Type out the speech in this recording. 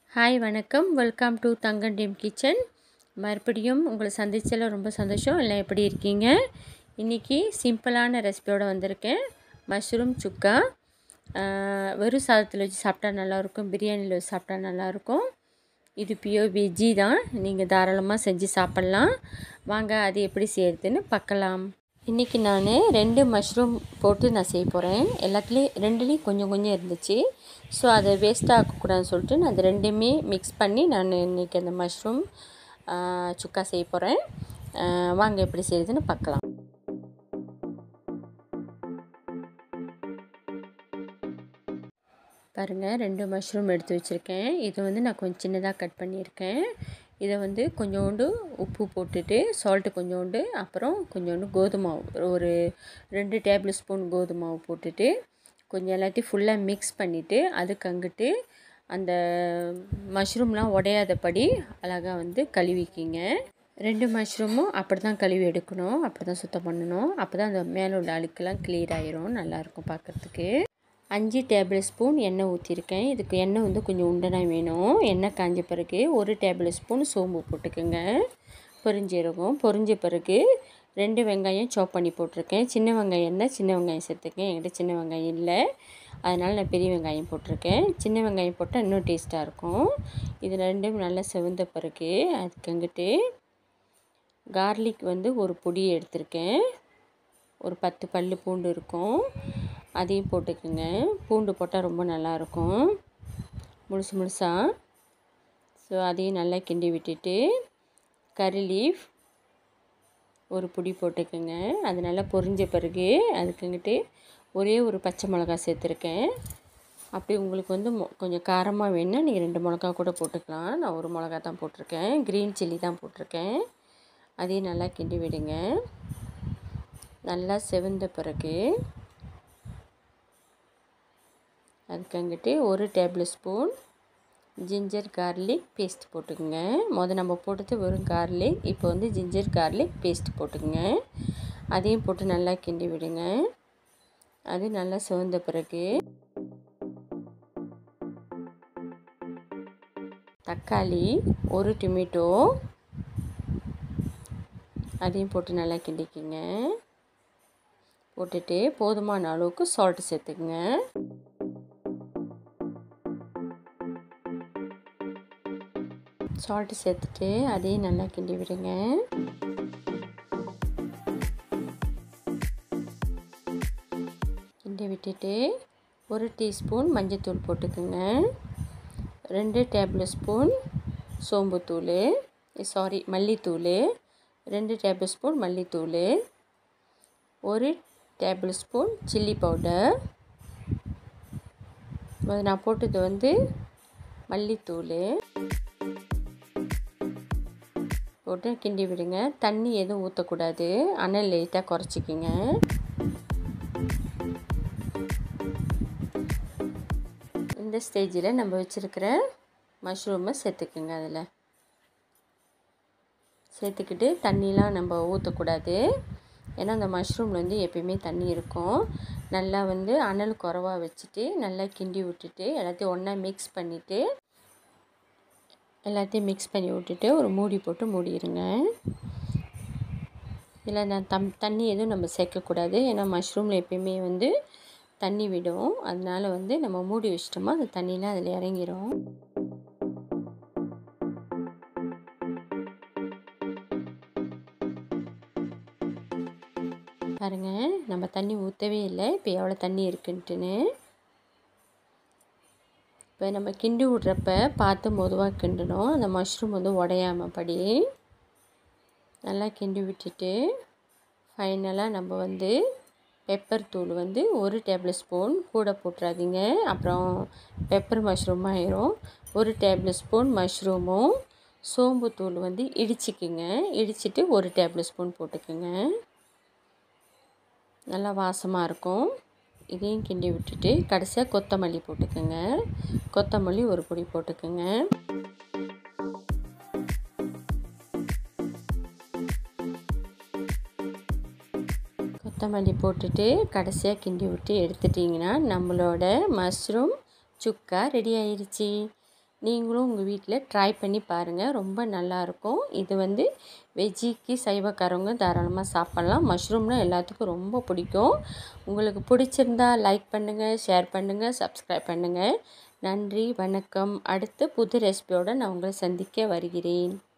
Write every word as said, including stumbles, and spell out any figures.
Hi வணக்கம், welcome to Thangan team kitchen. மறுபடியும் உங்களை சந்திச்சதில் ரொம்ப சந்தோஷம். எல்லாம் எப்படி இருக்கீங்க? இன்றைக்கி சிம்பிளான ரெசிபியோடு வந்திருக்கேன். மஷ்ரூம் சுக்கா. வெறும் சாதத்தில் வச்சு சாப்பிட்டா நல்லாயிருக்கும், பிரியாணியில் வச்சு சாப்பிட்டா நல்லாயிருக்கும். இது பியூர் வெஜ்ஜி தான், நீங்கள் தாராளமாக செஞ்சு சாப்பிட்லாம். வாங்க அது எப்படி செய்கிறதுன்னு பார்க்கலாம். இன்றைக்கி நான் ரெண்டு மஷ்ரூம் போட்டு நான் செய்ய போகிறேன். எல்லாத்துலேயும் ரெண்டுலேயும் கொஞ்சம் கொஞ்சம் இருந்துச்சு. ஸோ அதை வேஸ்ட்டாக ஆக்கக்கூடாதுன்னு சொல்லிட்டு நான் அது ரெண்டுமே மிக்ஸ் பண்ணி நான் இன்றைக்கி அந்த மஷ்ரூம் சுக்கா செய்ய போகிறேன். வாங்க எப்படி செய்கிறதுன்னு பார்க்கலாம். பாருங்கள், ரெண்டு மஷ்ரூம் எடுத்து வச்சுருக்கேன். இது வந்து நான் கொஞ்சம் சின்னதாக கட் பண்ணியிருக்கேன். இதை வந்து கொஞ்சோண்டு உப்பு போட்டுட்டு, சால்ட்டு கொஞ்சோண்டு, அப்புறம் கொஞ்சோண்டு கோதுமை மாவு, ஒரு ரெண்டு டேபிள் ஸ்பூன் கோதுமை மாவு போட்டுட்டு கொஞ்சம் எல்லாத்தையும் ஃபுல்லாக மிக்ஸ் பண்ணிவிட்டு, அதுக்கு அங்கிட்டு அந்த மஷ்ரூம்லாம் உடையாதபடி அழகாக வந்து கழுவிக்கிங்க. ரெண்டு மஷ்ரூமும் அப்படி தான் கழுவி எடுக்கணும், அப்படி தான் சுத்தம் பண்ணணும். அப்போ தான் அந்த மேலே உள்ள அழுக்கெல்லாம் கிளியர் ஆகிரும், நல்லாயிருக்கும் பார்க்குறதுக்கு. அஞ்சு டேபிள் ஸ்பூன் எண்ணெய் ஊற்றிருக்கேன். இதுக்கு எண்ணெய் வந்து கொஞ்சம் உண்டனாக வேணும். எண்ணெய் காஞ்ச பிறகு ஒரு டேபிள் ஸ்பூன் சோம்பு போட்டுக்கோங்க. பொரிஞ்சிருக்கும். பொரிஞ்ச பிறகு ரெண்டு வெங்காயம் சாப் பண்ணி போட்டிருக்கேன். சின்ன வெங்காயம் இருந்தால் சின்ன வெங்காயம் சேர்த்துக்கேன். என்கிட்ட சின்ன வெங்காயம் இல்லை, அதனால் நான் பெரிய வெங்காயம் போட்டிருக்கேன். சின்ன வெங்காயம் போட்டால் இன்னும் டேஸ்ட்டாக இருக்கும். இது ரெண்டும் நல்லா செவந்த பிறகு அதுக்கு அங்கிட்டு கார்லிக் வந்து ஒரு பொடி எடுத்திருக்கேன். ஒரு பத்து பல் பூண்டு இருக்கும், அதையும் போட்டுக்குங்க. பூண்டு போட்டால் ரொம்ப நல்லாயிருக்கும், முழுசு முழுசாக. ஸோ அதையும் நல்லா கிண்டி விட்டுட்டு கறி லீஃப் ஒரு பொடி போட்டுக்குங்க. அது நல்லா பொரிஞ்ச பிறகு அதுக்குங்கிட்டு ஒரே ஒரு பச்சை மிளகா சேர்த்துருக்கேன். அப்படி உங்களுக்கு வந்து கொஞ்சம் காரமாக வேணுன்னா நீங்கள் ரெண்டு மிளகா கூட போட்டுக்கலாம். நான் ஒரு மிளகா தான் போட்டிருக்கேன், க்ரீன் சில்லி தான் போட்டிருக்கேன். அதையும் நல்லா கிண்டி விடுங்க. நல்லா செவந்த பிறகு அதுக்கங்கிட்டு ஒரு tablespoon ginger garlic paste போட்டுக்குங்க. மொதல் நம்ம போட்டது வெறும் கார்லிக், இப்போ வந்து ஜிஞ்சர் கார்லிக் பேஸ்ட் போட்டுக்குங்க. அதையும் போட்டு நல்லா கிண்டி விடுங்க. அது நல்லா சிவந்த பிறகு தக்காளி, ஒரு டொமேட்டோ, அதையும் போட்டு நல்லா கிண்டிக்குங்க. போட்டுட்டு போதுமான அளவுக்கு சால்ட்டு சேர்த்துக்குங்க. சால்ட்டு சேர்த்துட்டு அதையும் நல்லா கிண்டி விடுங்க. கிண்டி விட்டுட்டு ஒரு டீஸ்பூன் மஞ்சள்தூள் போட்டுக்குங்க. ரெண்டு டேபிள் ஸ்பூன் சோம்புத்தூள், சாரி மல்லித்தூள், ரெண்டு டேபிள் ஸ்பூன் மல்லித்தூள், ஒரு டேபிள் ஸ்பூன் சில்லி பவுடர். நான் போட்டது வந்து மல்லித்தூள் போட்டு கிண்டி விடுங்க. தண்ணி எதுவும் ஊற்றக்கூடாது, அனல் லைட்டாக குறைச்சிக்கிங்க. இந்த ஸ்டேஜில் நம்ம வச்சுருக்கிற மஷ்ரூமை சேர்த்துக்குங்க. அதில் சேர்த்துக்கிட்டு தண்ணிலாம் நம்ம ஊற்றக்கூடாது, ஏன்னா அந்த மஷ்ரூமில் வந்து எப்பயுமே தண்ணி இருக்கும். நல்லா வந்து அனல் குறைவாக வச்சுட்டு நல்லா கிண்டி விட்டுட்டு எல்லாத்தையும் ஒன்றா மிக்ஸ் பண்ணிவிட்டு எல்லாத்தையும் மிக்ஸ் பண்ணி விட்டுட்டு ஒரு மூடி போட்டு மூடிடுங்க. இதில் நான் தம் தண்ணி எதுவும் நம்ம சேர்க்கக்கூடாது, ஏன்னா மஷ்ரூமில் எப்பயுமே வந்து தண்ணி விடும். அதனால் வந்து நம்ம மூடி வச்சிட்டோமா அந்த தண்ணிலாம் அதில் இறங்கிடும். பாருங்கள், நம்ம தண்ணி ஊற்றவே இல்லை. இப்போ எவ்வளோ தண்ணி இருக்குன்ட்டுன்னு. இப்போ நம்ம கிண்டி விட்றப்ப பார்த்து மெதுவாக கிண்டணும், அந்த மஷ்ரூம் வந்து உடையாமல் படி நல்லா கிண்டி விட்டுட்டு ஃபைனலாக நம்ம வந்து பெப்பர் தூள் வந்து ஒரு டேபிள் ஸ்பூன் கூட போட்டுறாதீங்க, அப்புறம் பெப்பர் மஷ்ரூம் ஆயிரும். ஒரு டேபிள் ஸ்பூன் மஷ்ரூமும் சோம்பு தூள் வந்து இடிச்சிக்குங்க. இடிச்சிட்டு ஒரு டேபிள் ஸ்பூன் போட்டுக்குங்க, நல்லா வாசமாக இருக்கும். இதையும் கிண்டி விட்டுட்டு கடைசியாக கொத்தமல்லி போட்டுக்கோங்க. கொத்தமல்லி ஒரு பொடி போட்டுக்கோங்க. கொத்தமல்லி போட்டுட்டு கடைசியாக கிண்டி விட்டு எடுத்துட்டிங்கன்னா நம்மளோட மஷ்ரூம் சுக்கா ரெடி ஆயிடுச்சு. நீங்களும் உங்கள் வீட்டில் ட்ரை பண்ணி பாருங்கள், ரொம்ப நல்லாயிருக்கும். இது வந்து வெஜ்ஜிக்கு சைவக்காரவங்க தாராளமாக சாப்பிட்லாம். மஷ்ரூம்னால் எல்லாத்துக்கும் ரொம்ப பிடிக்கும். உங்களுக்கு பிடிச்சிருந்தா லைக் பண்ணுங்கள், ஷேர் பண்ணுங்கள், சப்ஸ்கிரைப் பண்ணுங்கள். நன்றி, வணக்கம். அடுத்து புது ரெசிபியோடு நான் உங்களை சந்திக்க வருகிறேன்.